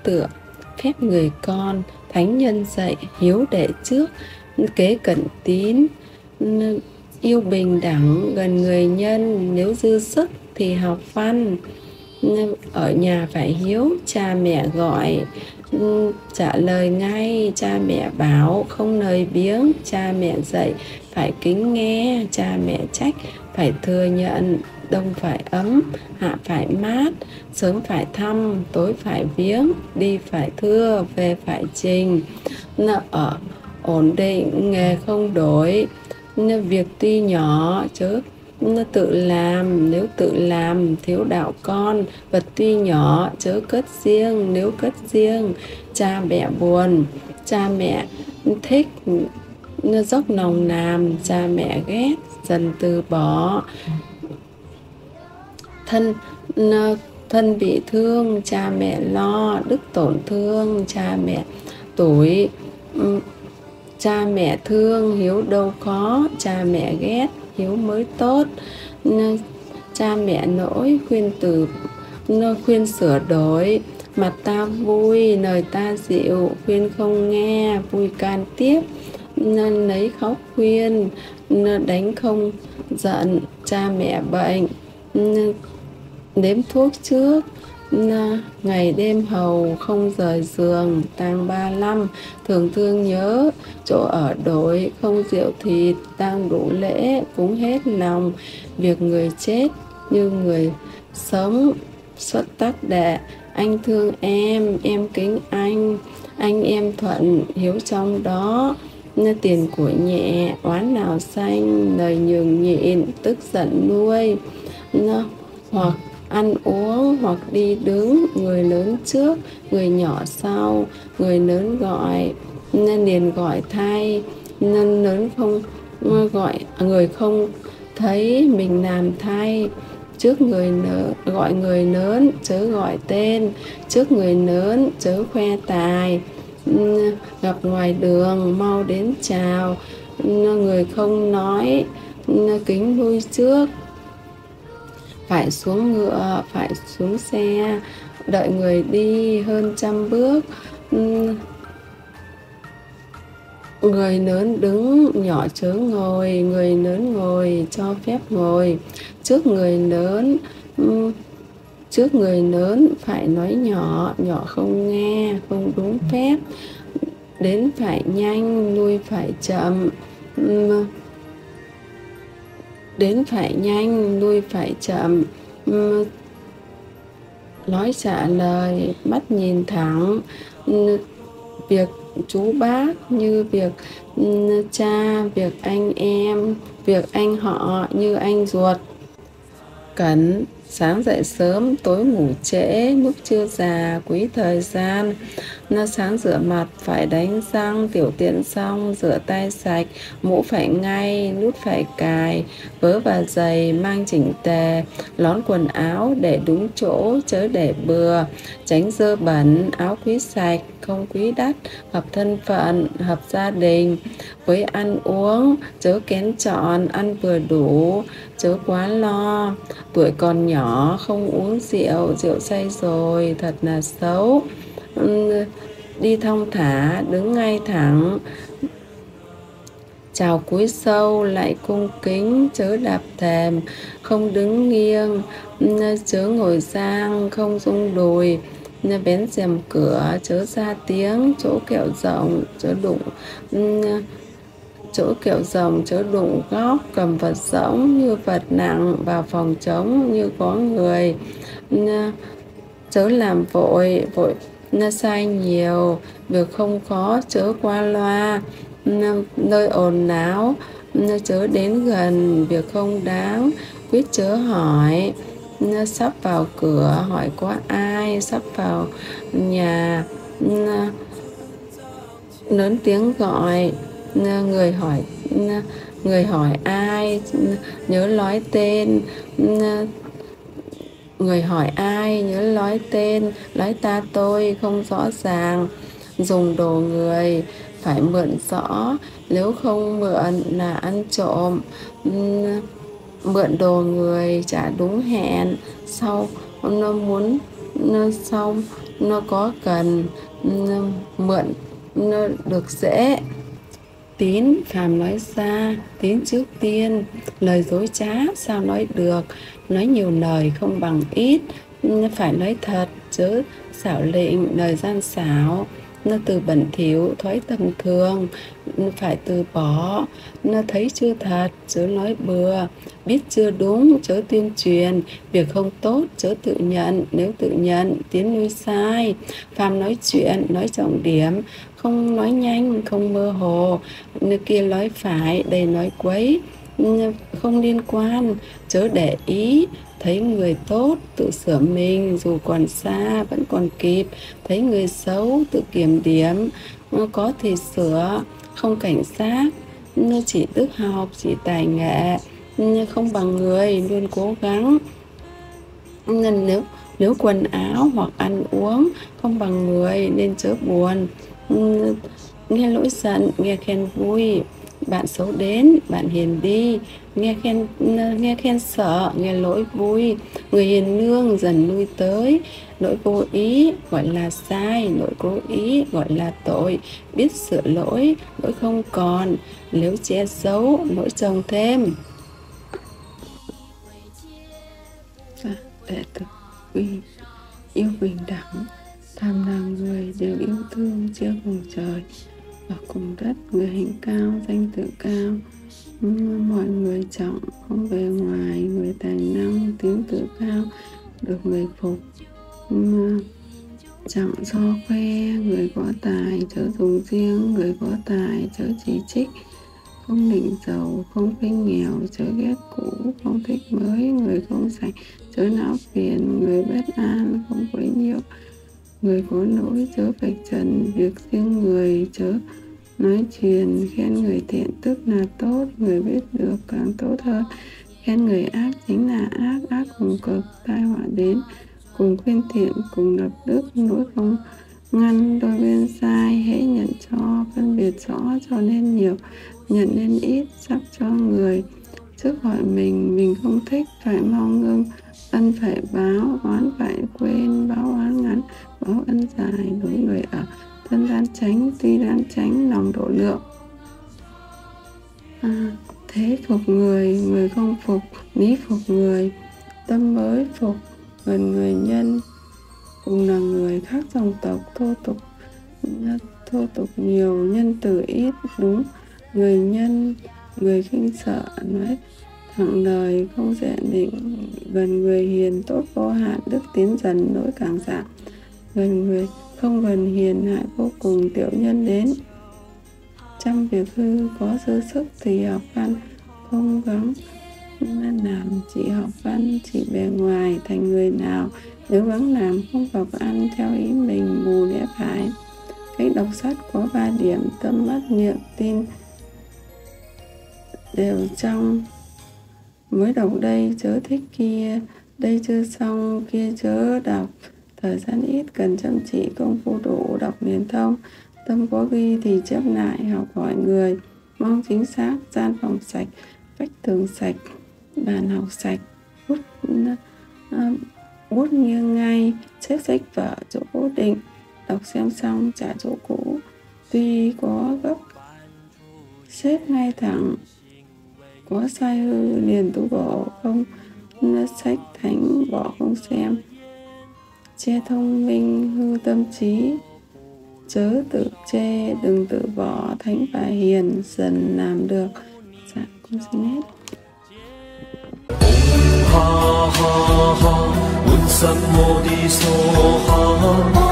tựa. Phép người con, thánh nhân dạy hiếu đệ trước, kế cận tín, yêu bình đẳng gần người nhân. Nếu dư sức thì học văn, ở nhà phải hiếu, cha mẹ gọi trả lời ngay, cha mẹ bảo không lời biếng, cha mẹ dạy phải kính nghe, cha mẹ trách phải thừa nhận. Đông phải ấm, hạ phải mát, sớm phải thăm, tối phải viếng, đi phải thưa, về phải trình. Ở ổn định, nghề không đổi, việc tuy nhỏ chớ tự làm, nếu tự làm thiếu đạo con. Vật tuy nhỏ chớ cất riêng, nếu cất riêng cha mẹ buồn. Cha mẹ thích dốc lòng làm, cha mẹ ghét dần từ bỏ. Thân bị thương, cha mẹ lo, đức tổn thương, cha mẹ tủi. Cha mẹ thương, hiếu đâu khó, cha mẹ ghét, hiếu mới tốt. Cha mẹ nỗi, khuyên sửa đổi. Mặt ta vui, lời ta dịu, khuyên không nghe, vui can tiếp. Lấy khóc khuyên, đánh không giận. Cha mẹ bệnh, đếm thuốc trước, ngày đêm hầu không rời giường. Tang 35, thường thương nhớ, chỗ ở đổi, không rượu thịt. Tang đủ lễ, cúng hết lòng, việc người chết như người sống. Xuất tắc đệ, anh thương em kính anh em thuận, hiếu trong đó. Tiền của nhẹ, oán nào sanh, lời nhường nhịn, tức giận nuôi. Hoặc ăn uống, hoặc đi đứng, người lớn trước, người nhỏ sau. Người lớn gọi nên liền gọi thay, nên lớn không gọi, người không thấy mình làm thay. Trước người lớn, gọi người lớn chớ gọi tên, trước người lớn chớ khoe tài. Gặp ngoài đường mau đến chào, người không nói kính lui trước. Phải xuống ngựa, phải xuống xe, đợi người đi hơn 100 bước. Người lớn đứng, nhỏ chớ ngồi, người lớn ngồi cho phép ngồi. Trước người lớn phải nói nhỏ, nhỏ không nghe, không đúng phép. Đến phải nhanh, lui phải chậm. Đến phải nhanh, lui phải chậm. Nói trả lời, mắt nhìn thẳng. Việc chú bác như việc cha, việc anh em, việc anh họ như anh ruột. Cẩn, sáng dậy sớm, tối ngủ trễ, lúc chưa già, quý thời gian. Sáng rửa mặt, phải đánh răng, tiểu tiện xong, rửa tay sạch, mũ phải ngay, nút phải cài, vớ và giày mang chỉnh tề, lón quần áo để đúng chỗ, chớ để bừa, tránh dơ bẩn, áo quý sạch, không quý đắt, hợp thân phận, hợp gia đình. Với ăn uống, chớ kén chọn, ăn vừa đủ, chớ quá lo. Tuổi còn nhỏ, không uống rượu, rượu say rồi, thật là xấu. Đi thong thả, đứng ngay thẳng, chào cúi sâu, lại cung kính, chớ đạp thềm, không đứng nghiêng, chớ ngồi sang, không rung đùi, vén rèm cửa, chớ ra tiếng, chỗ kẹo rộng, chớ đụng góc, cầm vật rỗng như vật nặng, vào phòng trống như có người. Chớ làm vội sai nhiều, việc không khó chớ qua loa. Nơi ồn náo chớ đến gần, việc không đáng quyết chớ hỏi. Sắp vào cửa hỏi có ai, sắp vào nhà lớn tiếng gọi. Người hỏi ai, nhớ nói tên. Người hỏi ai, nhớ nói tên, nói ta tôi không rõ ràng. Dùng đồ người phải mượn rõ, nếu không mượn là ăn trộm. Mượn đồ người trả đúng hẹn, sau nó có cần mượn nó được dễ. Tín phàm nói ra, tín trước tiên, lời dối trá sao nói được, nói nhiều lời không bằng ít, phải nói thật chớ xảo lịnh, lời gian xảo, nó từ bẩn thỉu thói tầm thường, phải từ bỏ, nó thấy chưa thật chớ nói bừa, biết chưa đúng chớ tuyên truyền, việc không tốt chớ tự nhận, nếu tự nhận tiến nuôi sai. Phàm nói chuyện nói trọng điểm, không nói nhanh không mơ hồ, nơi kia nói phải đây nói quấy, không liên quan chớ để ý. Thấy người tốt tự sửa mình, dù còn xa vẫn còn kịp. Thấy người xấu tự kiểm điểm, có thì sửa, không cảnh giác. Chỉ đức học, chỉ tài nghệ, không bằng người, luôn cố gắng. Nên nếu quần áo hoặc ăn uống không bằng người nên chớ buồn. Nghe lỗi giận, nghe khen vui. Bạn xấu đến, bạn hiền đi, nghe khen sợ, nghe lỗi vui. Người hiền lương dần lui tới, lỗi vô ý gọi là sai, lỗi cố ý gọi là tội. Biết sửa lỗi, lỗi không còn, nếu che giấu, lỗi chồng thêm. Đệ tử quy yêu bình đẳng, tham làm người đều yêu thương, chia cùng trời và cùng đất. Người hình cao, danh tự cao, mọi người trọng, không bề ngoài. Người tài năng, tiếng tự cao, được người phục. Chẳng do khoe, người có tài chớ dùng riêng, người có tài chớ chỉ trích. Không định giàu, không khinh nghèo, chớ ghét cũ, không thích mới. Người không sạch chớ não phiền, người bất an không quấy nhiễu. Người có lỗi chớ vạch trần việc riêng người, chớ nói truyền. Khen người thiện tức là tốt, người biết được càng tốt hơn. Khen người ác chính là ác, ác cùng cực, tai họa đến. Cùng khuyên thiện, cùng lập đức, lỗi không ngăn đôi bên sai. Hễ nhận cho, phân biệt rõ, cho nên nhiều, nhận nên ít, sắp cho người. Trước hỏi mình không thích, phải mau ngưng. Ân phải báo, oán phải quên, báo oán ngắn, báo ân dài. Đối người ở thân đáng tránh, tuy đáng tránh, lòng độ lượng. Thế phục người, người không phục, lý phục người. Tâm mới phục, gần người nhân, cùng là người khác dòng tộc. Thô tục nhiều, nhân từ ít, đúng. Người nhân, người khinh sợ, nói thẳng lời, không dè định. Gần người hiền, tốt vô hạn, đức tiến dần, lỗi càng giảm. Gần người không gần hiền, hại vô cùng, tiểu nhân đến. Trăm việc hư, có dư sức thì học văn không gắng làm, chỉ học văn chỉ bề ngoài. Thành người nào nếu gắng làm không học ăn theo ý mình, mù lẽ phải. Cách đọc sách có 3 điểm: tâm, mắt, miệng, tin đều trong. Mới đọc đây chớ thích kia, đây chưa xong kia chớ đọc. Thời gian ít, cần chăm chỉ, công phu đủ, đọc liền thông. Tâm có ghi thì chép lại, học hỏi người, mong chính xác. Gian phòng sạch, vách tường sạch, bàn học sạch, bút nghiêng ngay, xếp sách vở chỗ cố định, đọc xem xong trả chỗ cũ. Tuy có gấp xếp ngay thẳng, có sai hư liền tu bổ, không sách thánh bỏ không xem. Che thông minh hư tâm trí, chớ tự chê đừng tự bỏ. Thánh và hiền dần làm được. Dạ, con xin hết. ha ha ha, un sam mô đi so ha.